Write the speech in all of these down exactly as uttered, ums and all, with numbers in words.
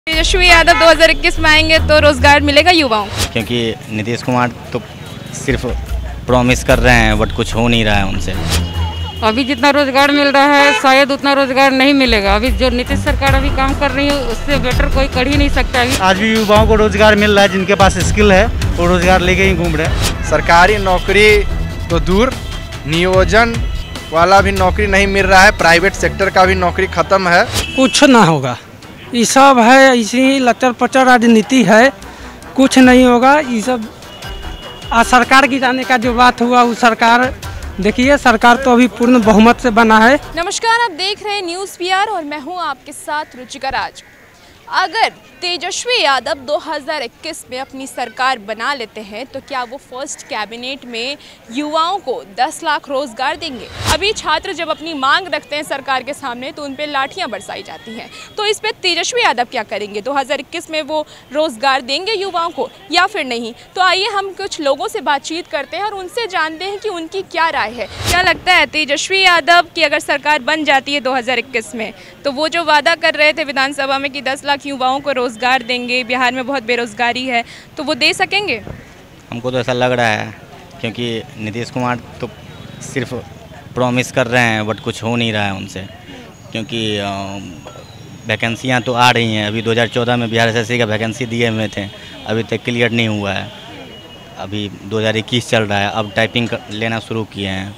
तेजस्वी यादव दो हज़ार इक्कीस में आएंगे तो रोजगार मिलेगा युवाओं को? क्योंकि नीतीश कुमार तो सिर्फ प्रॉमिस कर रहे हैं बट कुछ हो नहीं रहा है उनसे। अभी जितना रोजगार मिल रहा है शायद उतना रोजगार नहीं मिलेगा। अभी जो नीतीश सरकार अभी काम कर रही है उससे बेटर कोई कर ही नहीं सकता। अभी आज भी युवाओं को रोजगार मिल रहा है, जिनके पास स्किल है वो रोजगार लेके ही घूम रहे हैं। सरकारी नौकरी तो दूर, नियोजन वाला भी नौकरी नहीं मिल रहा है, प्राइवेट सेक्टर का भी नौकरी खत्म है। कुछ ना होगा, ये सब है इसी लचर पचर राजनीति है, कुछ नहीं होगा ये सब। आ सरकार गिराने का जो बात हुआ वो सरकार देखिए, सरकार तो अभी पूर्ण बहुमत से बना है। नमस्कार, आप देख रहे हैं न्यूज़ पीआर और मैं हूं आपके साथ रुचिका राज। अगर तेजस्वी यादव दो हज़ार इक्कीस में अपनी सरकार बना लेते हैं तो क्या वो फर्स्ट कैबिनेट में युवाओं को दस लाख रोजगार देंगे? अभी छात्र जब अपनी मांग रखते हैं सरकार के सामने तो उन पे लाठियां बरसाई जाती हैं, तो इस पे तेजस्वी यादव क्या करेंगे? दो हज़ार इक्कीस में वो रोजगार देंगे युवाओं को या फिर नहीं? तो आइए हम कुछ लोगों से बातचीत करते हैं और उनसे जानते हैं कि उनकी क्या राय है। क्या लगता है तेजस्वी यादव की अगर सरकार बन जाती है दो हज़ार इक्कीस में तो वो जो वादा कर रहे थे विधानसभा में कि दस लाख युवाओं को रोजगार देंगे, बिहार में बहुत बेरोजगारी है, तो वो दे सकेंगे? हमको तो ऐसा लग रहा है क्योंकि नीतीश कुमार तो सिर्फ प्रॉमिस कर रहे हैं बट कुछ हो नहीं रहा है उनसे। क्योंकि वैकेंसियां तो आ रही हैं, अभी दो हज़ार चौदह में बिहार एसएससी का वैकेंसी दिए हुए थे, अभी तक क्लियर नहीं हुआ है। अभी दो हज़ार इक्कीस चल रहा है, अब टाइपिंग लेना शुरू किए हैं,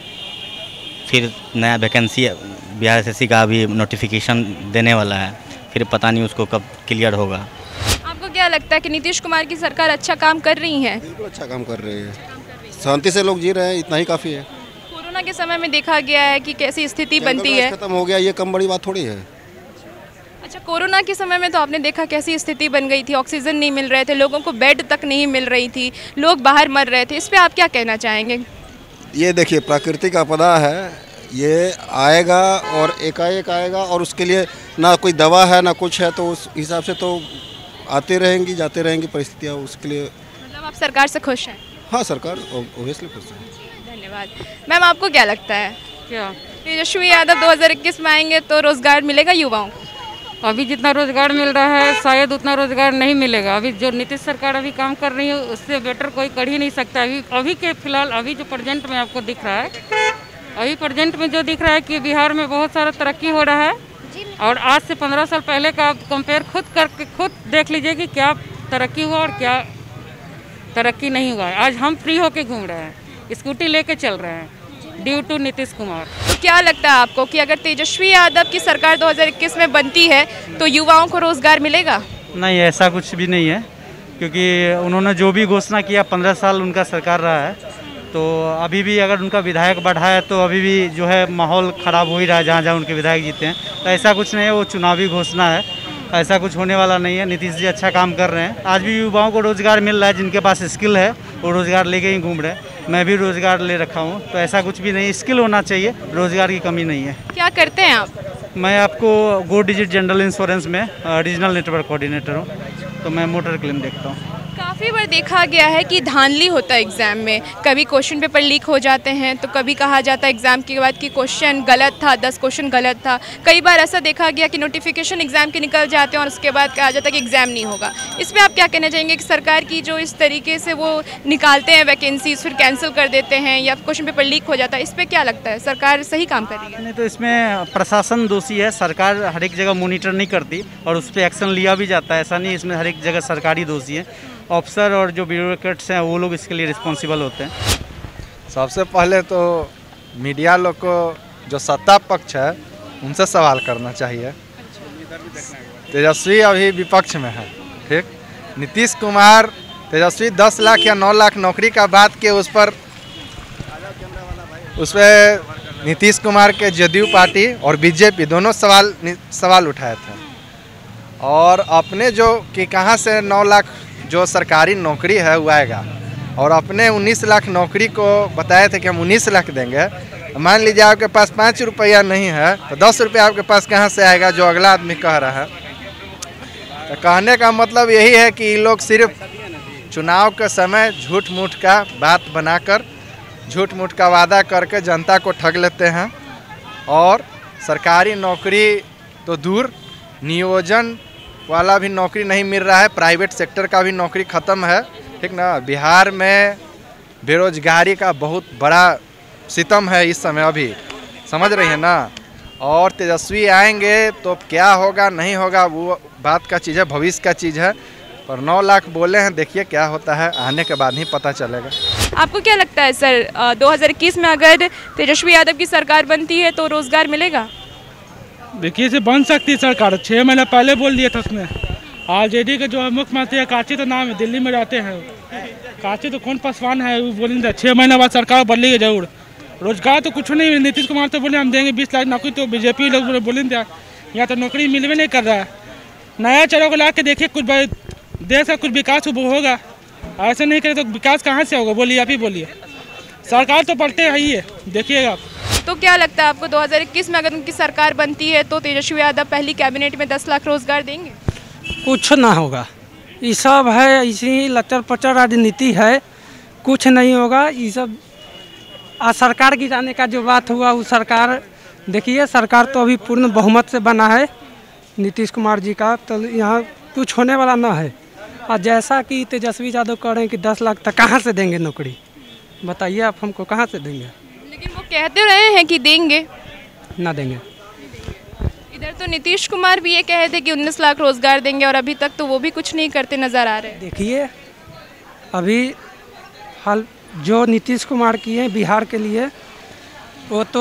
फिर नया वैकेंसी बिहार एसएससी का अभी नोटिफिकेशन देने वाला है, फिर पता नहीं उसको कब क्लियर होगा। आपको क्या लगता है कि नीतीश कुमार की सरकार अच्छा काम कर रही है? बिल्कुल अच्छा काम कर रही है, शांति से लोग जी रहे हैं, इतना ही काफ़ी है। कोरोना के समय में देखा गया है कि कैसी स्थिति बनती है। खत्म हो गया, ये कम बड़ी बात थोड़ी है। अच्छा, कोरोना के समय में तो आपने देखा कैसी स्थिति बन गई थी, ऑक्सीजन नहीं मिल रहे थे, लोगों को बेड तक नहीं मिल रही थी, लोग बाहर मर रहे थे। इस पर आप क्या कहना चाहेंगे? ये देखिए, प्राकृतिक आपदा है, ये आएगा और एकाएक आएगा और उसके लिए ना कोई दवा है ना कुछ है, तो उस हिसाब से तो आते रहेंगी जाते रहेंगी परिस्थितियाँ, उसके लिए। मतलब आप सरकार से खुश हैं? हाँ, सरकार ओबियसली खुश है। धन्यवाद। मैम, आपको क्या लगता है क्या तेजस्वी यादव दो हज़ार इक्कीस में आएंगे तो रोजगार मिलेगा युवाओं को? अभी जितना रोजगार मिल रहा है शायद उतना रोजगार नहीं मिलेगा। अभी जो नीतीश सरकार अभी काम कर रही है उससे बेटर कोई कर ही नहीं सकता। अभी अभी के फिलहाल अभी जो प्रेजेंट में आपको दिख रहा है, अभी प्रेजेंट में जो दिख रहा है कि बिहार में बहुत सारा तरक्की हो रहा है, और आज से पंद्रह साल पहले का आप कंपेयर खुद करके खुद देख लीजिए कि क्या तरक्की हुआ और क्या तरक्की नहीं हुआ है। आज हम फ्री होके घूम रहे हैं, स्कूटी लेके चल रहे हैं ड्यू टू नीतीश कुमार। तो क्या लगता है आपको कि अगर तेजस्वी यादव की सरकार दो हज़ार इक्कीस में बनती है तो युवाओं को रोजगार मिलेगा? नहीं, ऐसा कुछ भी नहीं है, क्योंकि उन्होंने जो भी घोषणा किया, पंद्रह साल उनका सरकार रहा है, तो अभी भी अगर उनका विधायक बढ़ा है तो अभी भी जो है माहौल ख़राब हो ही रहा है जहाँ जहाँ उनके विधायक जीते हैं। तो ऐसा कुछ नहीं है, वो चुनावी घोषणा है, ऐसा कुछ होने वाला नहीं है। नीतीश जी अच्छा काम कर रहे हैं, आज भी युवाओं को रोज़गार मिल रहा है, जिनके पास स्किल है वो रोज़गार लेके ही घूम रहे हैं। मैं भी रोज़गार ले रखा हूँ, तो ऐसा कुछ भी नहीं, स्किल होना चाहिए, रोज़गार की कमी नहीं है। क्या करते हैं आप? मैं आपको गो डिजिट जनरल इंश्योरेंस में रीजनल नेटवर्क कोऑर्डिनेटर हूँ, तो मैं मोटर क्लेम देखता हूँ। काफ़ी बार देखा गया है कि धांधली होता है एग्ज़ाम में, कभी क्वेश्चन पेपर लीक हो जाते हैं तो कभी कहा जाता है एग्ज़ाम के बाद कि क्वेश्चन गलत था, दस क्वेश्चन गलत था। कई बार ऐसा देखा गया कि नोटिफिकेशन एग्ज़ाम के निकल जाते हैं और उसके बाद कहा जाता है कि एग्ज़ाम नहीं होगा। इस पर आप क्या कहना चाहेंगे कि सरकार की जो इस तरीके से वो निकालते हैं वैकेंसीज फिर कैंसिल कर देते हैं या क्वेश्चन पेपर लीक हो जाता है, इस पर क्या लगता है सरकार सही काम कर रही है? नहीं, तो इसमें प्रशासन दोषी है, सरकार हर एक जगह मॉनिटर नहीं करती और उस पर एक्शन लिया भी जाता है, ऐसा नहीं, इसमें हर एक जगह सरकारी दोषी है। ऑफिसर और जो ब्यूरोक्रेट्स हैं वो लोग इसके लिए रिस्पॉन्सिबल होते हैं। सबसे पहले तो मीडिया लोग को जो सत्ता पक्ष है उनसे सवाल करना चाहिए। तेजस्वी अभी विपक्ष में है, ठीक। नीतीश कुमार तेजस्वी दस लाख या नौ लाख नौकरी का बात किए, उस पर उस पर नीतीश कुमार के जदयू पार्टी और बीजेपी दोनों सवाल सवाल उठाए थे, और अपने जो कि कहाँ से नौ लाख जो सरकारी नौकरी है वो आएगा, और अपने उन्नीस लाख नौकरी को बताए थे कि हम उन्नीस लाख देंगे। मान लीजिए आपके पास पाँच रुपया नहीं है तो दस रुपया आपके पास कहाँ से आएगा, जो अगला आदमी कह रहा है। तो कहने का मतलब यही है कि ये लोग सिर्फ चुनाव के समय झूठ मूठ का बात बनाकर, झूठ मूठ का वादा करके जनता को ठग लेते हैं, और सरकारी नौकरी तो दूर, नियोजन वाला भी नौकरी नहीं मिल रहा है, प्राइवेट सेक्टर का भी नौकरी ख़त्म है, ठीक ना। बिहार में बेरोजगारी का बहुत बड़ा सितम है इस समय, अभी समझ रही है ना। और तेजस्वी आएंगे तो क्या होगा नहीं होगा वो बात का चीज़ है, भविष्य का चीज़ है। पर नौ लाख बोले हैं, देखिए क्या होता है, आने के बाद ही पता चलेगा। आपको क्या लगता है सर, दो हज़ार इक्कीस में अगर तेजस्वी यादव की सरकार बनती है तो रोजगार मिलेगा? देखिए इसे बन सकती है सरकार, छः महीना पहले बोल दिया था उसने। आरजेडी के जो है मुख्यमंत्री है, काची तो नाम है, दिल्ली में रहते हैं। काची तो कौन पासवान है, वो बोलेंगे छः महीना बाद सरकार बदलेगी जरूर। रोजगार तो कुछ नहीं, नीतीश कुमार तो बोले हम देंगे बीस लाख नौकरी, तो बीजेपी लोग बोलेंगे यहाँ तो नौकरी मिलवे नहीं कर रहा है। नया चलो को ला के देखिए, कुछ देश का कुछ विकास होगा। ऐसे नहीं करे तो विकास कहाँ से होगा, बोलिए आप ही बोलिए। सरकार तो पलटे है ही है, देखिएगा आप। तो क्या लगता है आपको दो हज़ार इक्कीस में अगर उनकी सरकार बनती है तो तेजस्वी यादव पहली कैबिनेट में दस लाख रोजगार देंगे? कुछ ना होगा, ये सब है इसी लचर पचर राजनीति है, कुछ नहीं होगा ये सब। आ सरकार गिराने का जो बात हुआ वो सरकार, देखिए सरकार तो अभी पूर्ण बहुमत से बना है नीतीश कुमार जी का, तो यहाँ कुछ होने वाला ना है। और जैसा कि तेजस्वी यादव कह रहे हैं कि दस लाख तक कहाँ से देंगे नौकरी, बताइए आप हमको कहाँ से देंगे? लेकिन वो कहते रहे हैं कि देंगे, ना देंगे। इधर तो नीतीश कुमार भी ये कहे थे कि उन्नीस लाख रोजगार देंगे और अभी तक तो वो भी कुछ नहीं करते नजर आ रहे हैं। देखिए अभी हाल जो नीतीश कुमार किए हैं बिहार के लिए, वो तो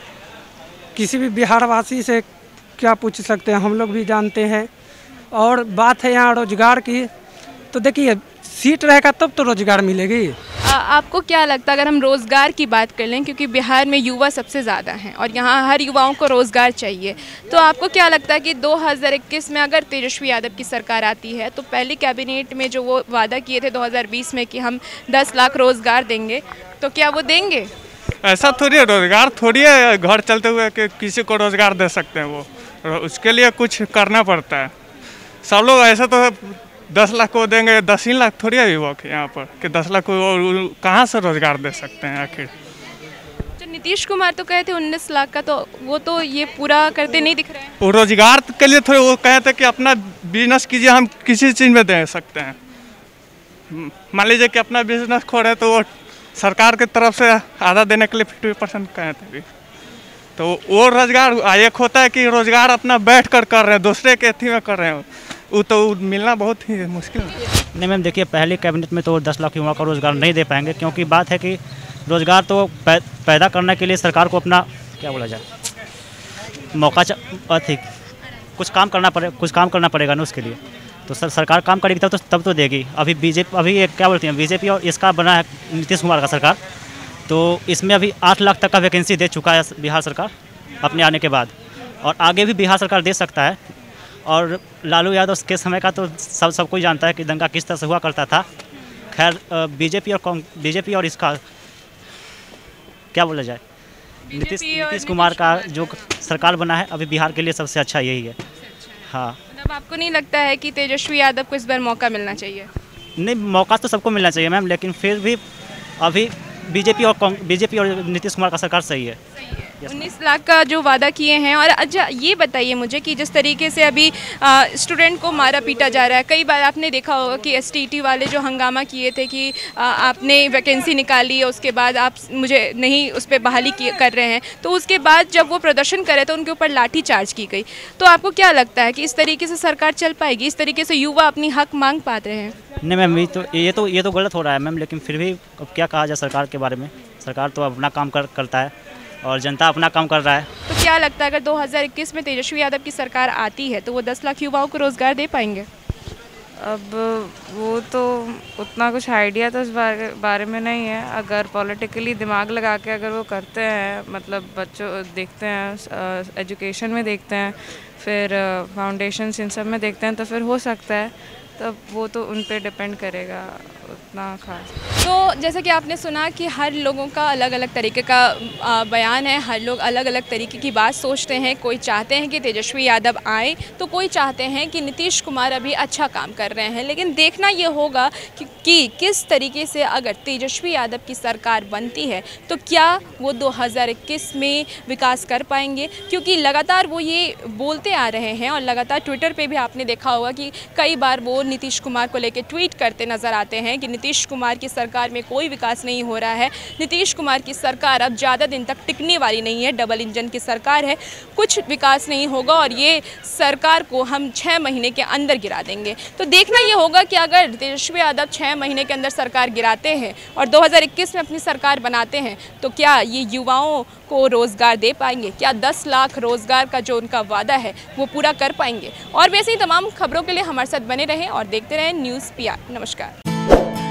किसी भी बिहारवासी से क्या पूछ सकते हैं, हम लोग भी जानते हैं। और बात है यहाँ रोजगार की, तो देखिए सीट रहेगा तब तो रोजगार मिलेगी। आ, आपको क्या लगता है अगर हम रोज़गार की बात कर लें, क्योंकि बिहार में युवा सबसे ज़्यादा हैं और यहाँ हर युवाओं को रोज़गार चाहिए, तो आपको क्या लगता है कि दो हज़ार इक्कीस में अगर तेजस्वी यादव की सरकार आती है तो पहली कैबिनेट में जो वो वादा किए थे दो हज़ार बीस में कि हम दस लाख रोज़गार देंगे, तो क्या वो देंगे? ऐसा थोड़ी है, रोज़गार थोड़ी है घर चलते हुए कि किसी को रोज़गार दे सकते हैं। वो उसके लिए कुछ करना पड़ता है। सब लोग ऐसा तो दस लाख को देंगे, दस ही लाख थोड़ी है युवक यहाँ पर कि दस लाख को कहाँ से रोजगार दे सकते हैं आखिर। जो नीतीश कुमार तो कहे थे उन्नीस लाख का, तो वो तो ये पूरा करते नहीं दिख रहे हैं। वो रोजगार के लिए थोड़े वो कहे थे कि अपना बिजनेस कीजिए, हम किसी चीज़ में दे सकते हैं। मान लीजिए कि अपना बिजनेस खोले तो वो सरकार की तरफ से आधा देने के लिए फिफ्टी परसेंट कहे थे, तो वो रोजगार एक होता है कि रोजगार अपना बैठ कर कर रहे हैं, दूसरे के अथी में कर रहे हैं, वो तो मिलना बहुत ही मुश्किल है। नहीं मैम, देखिए पहले कैबिनेट में तो दस लाख युवाओं का रोज़गार नहीं दे पाएंगे, क्योंकि बात है कि रोज़गार तो पै, पैदा करने के लिए सरकार को अपना क्या बोला जाए मौका अथी कुछ काम करना पड़े कुछ काम करना पड़ेगा ना उसके लिए। तो सर सरकार काम करेगी तब तो तब तो देगी। अभी बीजेपी अभी एक क्या बोलते हैं बीजेपी और इसका बना है नीतीश कुमार का सरकार, तो इसमें अभी आठ लाख तक का वैकेंसी दे चुका है बिहार सरकार अपने आने के बाद, और आगे भी बिहार सरकार दे सकता है। और लालू यादव के समय का तो सब सब कोई जानता है कि दंगा किस तरह से हुआ करता था। खैर बीजेपी और बीजेपी और इसका क्या बोला जाए नीतीश नीतीश कुमार का जो सरकार बना है अभी बिहार के लिए सबसे अच्छा यही है। हाँ, मतलब आपको नहीं लगता है कि तेजस्वी यादव को इस बार मौका मिलना चाहिए? नहीं, मौका तो सबको मिलना चाहिए मैम, लेकिन फिर भी अभी बीजेपी और बीजेपी और नीतीश कुमार का सरकार सही है। उन्नीस लाख का जो वादा किए हैं। और अच्छा ये बताइए मुझे कि जिस तरीके से अभी स्टूडेंट को मारा पीटा जा रहा है, कई बार आपने देखा होगा कि एसटीटी वाले जो हंगामा किए थे कि आ, आपने वैकेंसी निकाली है उसके बाद आप मुझे नहीं उस पर बहाली कर रहे हैं, तो उसके बाद जब वो प्रदर्शन करे तो उनके ऊपर लाठी चार्ज की गई। तो आपको क्या लगता है कि इस तरीके से सरकार चल पाएगी, इस तरीके से युवा अपनी हक मांग पाते हैं? नहीं मैम, ये तो ये तो ये तो गलत हो रहा है मैम, लेकिन फिर भी अब क्या कहा जाए सरकार के बारे में। सरकार तो अपना काम कर करता है और जनता अपना काम कर रहा है। तो क्या लगता है अगर दो हज़ार इक्कीस में तेजस्वी यादव की सरकार आती है तो वो दस लाख युवाओं को रोज़गार दे पाएंगे? अब वो तो उतना कुछ आइडिया तो इस बारे बारे में नहीं है। अगर पॉलिटिकली दिमाग लगा के अगर वो करते हैं, मतलब बच्चों देखते हैं, एजुकेशन में देखते हैं, फिर फाउंडेशंस इन सब में देखते हैं, तो फिर हो सकता है। तब वो तो उन पे डिपेंड करेगा उतना खास। तो जैसा कि आपने सुना कि हर लोगों का अलग अलग तरीके का आ, बयान है, हर लोग अलग अलग तरीके की बात सोचते हैं। कोई चाहते हैं कि तेजस्वी यादव आए, तो कोई चाहते हैं कि नीतीश कुमार अभी अच्छा काम कर रहे हैं। लेकिन देखना ये होगा कि, कि किस तरीके से अगर तेजस्वी यादव की सरकार बनती है तो क्या वो दो हज़ार इक्कीस में विकास कर पाएंगे, क्योंकि लगातार वो ये बोलते आ रहे हैं और लगातार ट्विटर पे भी आपने देखा होगा कि कई बार वो नीतीश कुमार को लेकर ट्वीट करते नज़र आते हैं कि नीतीश कुमार की सरकार में कोई विकास नहीं हो रहा है, नीतीश कुमार की सरकार अब ज़्यादा दिन तक टिकने वाली नहीं है, डबल इंजन की सरकार है, कुछ विकास नहीं होगा और ये सरकार को हम छः महीने के अंदर गिरा देंगे। तो देखना ये होगा कि अगर तेजस्वी यादव छः महीने के अंदर सरकार गिराते हैं और दो हज़ार इक्कीस में अपनी सरकार बनाते हैं तो क्या ये युवाओं को रोज़गार दे पाएंगे, क्या दस लाख रोज़गार का जो उनका वादा है वो पूरा कर पाएंगे। और वैसे ही तमाम खबरों के लिए हमारे साथ बने रहें और देखते रहें न्यूज़ पी आर। नमस्कार।